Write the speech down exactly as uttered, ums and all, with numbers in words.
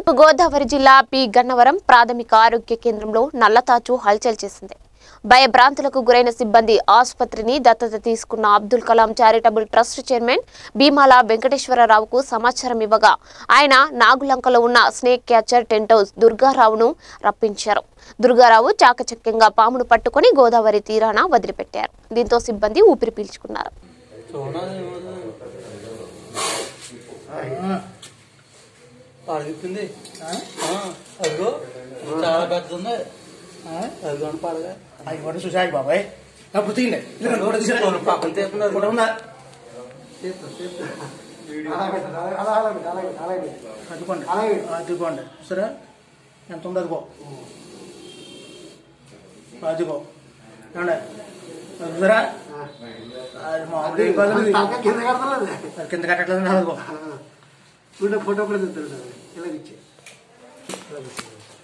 తూర్పు గోదావరి జిల్లా పి గన్నవరం ప్రాథమిక ఆరోగ్య కేంద్రంలో నల్లతాచు హల్చల్ చేసింది. భయభ్రాంతులకు గురైన సిబ్బంది ఆసుపత్రిని దత్తత తీసుకున్న Abdul Kalam charitable trust chairman Bheemala వెంకటేశ్వరరావుకు సమాచారం ఇవ్వగా ఆయన నాగులంకలో ఉన్న స్నేక్ క్యాచర్ టెంట్ హౌస్ దుర్గారావును రప్పించారు. దుర్గారావు చాకచక్యంగా పామును పట్టుకుని గోదావరి తీరాన వదిలిపెట్టారు. దీంతో సిబ్బంది ఊపిరి పీల్చుకున్నారు. అడుగుతుంది అదిగో చాలా పెద్దది అదిగో పడగా అది కూడా చూసాయి బాబాయ్ పుట్టిండే పక్కన తీస్తున్నారు కూడా ఉందా అదుకోండి అదుకోండి సరే ఎంత ఉంది అదిగో అదిగో ఏమండి సరే అది మామూలు కింద కట్టట్లేదు అదిగో ఫోటో కూడా తింటారు ఇలా ఇచ్చే